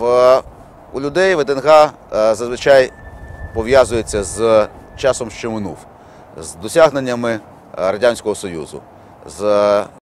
У людей ВДНГ зазвичай пов'язується з часом, що минув, з досягненнями Радянського Союзу, з